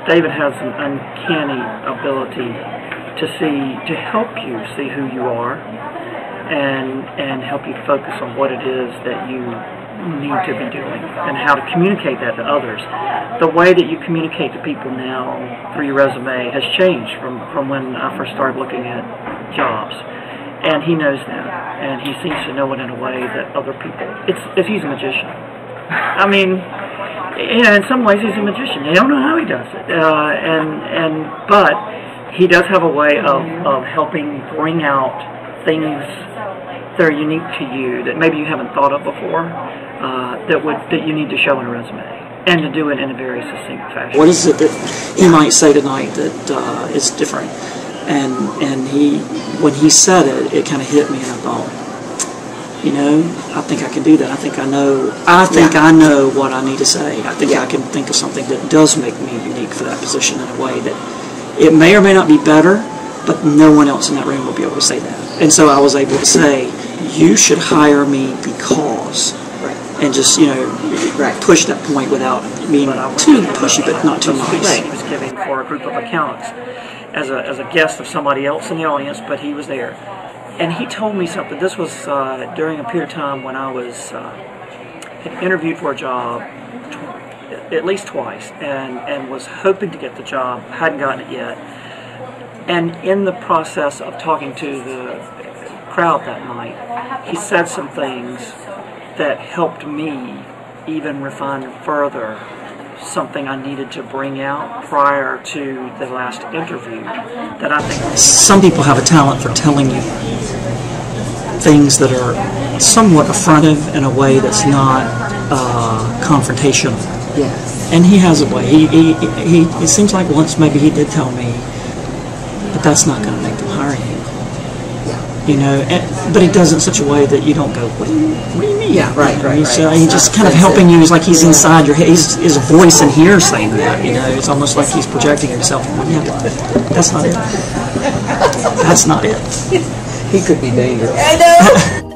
David has an uncanny ability to help you see who you are and help you focus on what it is that you need to be doing and how to communicate that to others. The way that you communicate to people now through your resume has changed from when I first started looking at jobs. And he knows that, and he seems to know it in a way that other people, he's a magician. I mean, in some ways he's a magician. You don't know how he does it. But he does have a way of helping bring out things that are unique to you that maybe you haven't thought of before, that you need to show in a resume, and to do it in a very succinct fashion. What is it that he might say tonight that is different? And when he said it, it kind of hit me, and I thought, I think I can do that. I think I know what I need to say. I think I can think of something that does make me unique for that position in a way that it may or may not be better, but no one else in that room will be able to say that. And so I was able to say, you should hire me because, and just, push that point without being too pushy, but not too nice. He was giving for a group of accountants as a guest of somebody else in the audience, but he was there. And he told me something. This was during a period of time when I was had interviewed for a job at least twice, and was hoping to get the job, hadn't gotten it yet. And in the process of talking to the crowd that night, he said some things that helped me even refine further something I needed to bring out prior to the last interview that I think... Some people have a talent for telling you things that are somewhat affrontive in a way that's not confrontational. Yes. And he has a way. It seems like once maybe he did tell me, but that's not going to make them hire you. But he does it in such a way that you don't go, what do you mean? Yeah, right. He's just kind of helping you. It's like he's inside your head. His voice in here saying that, It's almost like he's projecting himself. Yeah, that's not it. That's not it. He could be dangerous. I know.